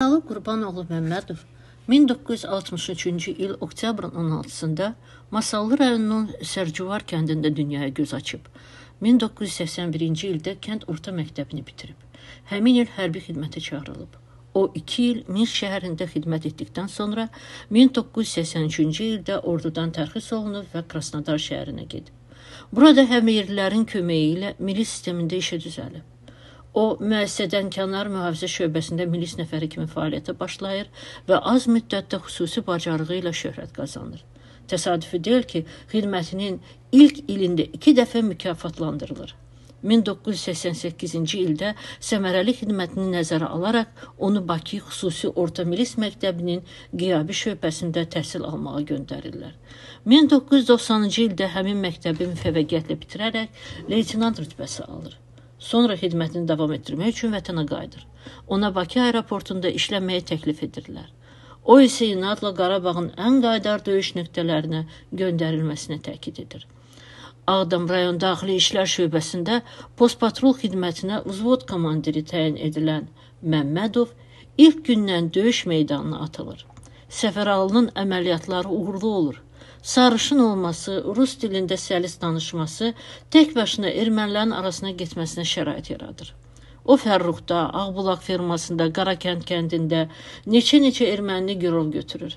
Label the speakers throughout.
Speaker 1: Səfəralı Qurbanoğlu Məmmədov 1963-cü il oktyabrın 16-sında Masallı rayonunun Sərcuvar kəndində dünyaya göz açıb. 1981-ci ildə kənd orta məktəbini bitirib. Həmin il hərbi xidmətə çağırılıb. O 2 il Minsk şəhərində xidmət etdikdən sonra 1983-cü ildə ordudan tərxis olunub və Krasnodar şəhərinə gedib. Burada həmyerlilərin köməyi ilə milis sistemində işə düzəlib. O, müəssisədən kənar mühafizə şöbəsində milis nəfəri kimi fəaliyyətə başlayır və az müddətdə xüsusi bacarığı ilə şöhrət qazanır. Təsadüfi deyil ki, xidmətinin ilk ilində 2 dəfə mükafatlandırılır. 1988-ci ildə səmərəli xidmətini nəzərə alaraq onu Bakı xüsusi orta milis məktəbinin qiyabi şöbəsində təhsil almağa göndərirlər. 1990-cı ildə həmin məktəbi müvəffəqiyyətlə bitirərək leytenant rütbəsi alır. Sonra xidmətini davam etdirmək üçün vətənə qayıdır. Ona Bakı aeroportunda işləməyə təklif edirlər. O isə inadla Qarabağın ən qaydar döyüş nöqtələrinə göndərilməsinə təkid edir. Ağdam rayon daxili işlər şöbəsində postpatrul xidmətinə vзвод komandiri təyin edilən Məmmədov ilk gündən döyüş meydanına atılır. Səfəralının əməliyyatları uğurlu olur. Sarışın olması, rus dilində səlis danışması tək başına ermənilərin arasına getməsinə şərait yaradır. O Fərruxda, Ağbulaq fermasında, Qarakənd kəndində neçə erməni girov götürür.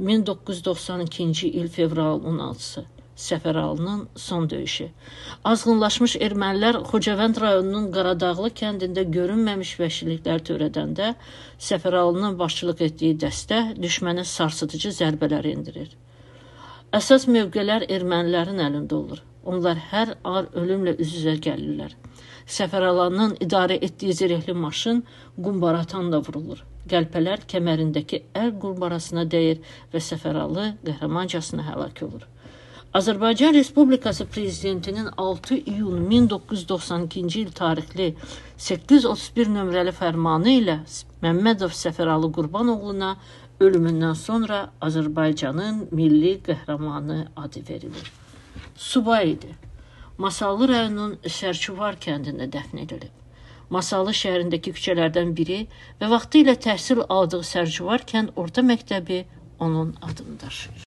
Speaker 1: 1992-ci il fevralın 16-sı. Səfəralının son döyüşü. Azğınlaşmış ermənilər Xocavənd rayonunun Qaradağlı kəndində görünməmiş vəhşiliklər törədəndə Səfəralının başçılıq etdiyi dəstə düşmənə sarsıdıcı zərbələr endirir. Əsas mövqelər ermənilərin əlində olur. Onlar hər an ölümlə üz-üzə gəlirlər. Səfəralanın idarə etdiyi zirehli maşın qumbaratanla vurulur. Qəlpələr kəmərindəki əl qumbarasına dəyir və Səfəralı qəhrəmancasına həlak olur. Azərbaycan Respublikası Prezidentinin 6 iyun 1992-ci il tarixli 831 nömrəli fərmanı ilə Məmmədov Səfəralı Qurbanoğluna ölümündən sonra Azərbaycanın milli qəhrəmanı adı verilir. Subay idi. Masallı rayonunun Sərcuvar kəndində dəfn edilib. Masallı şəhərindəki küçələrdən biri və vaxtı ilə təhsil aldığı Sərcuvar kənd orta məktəbi onun adını daşıyır.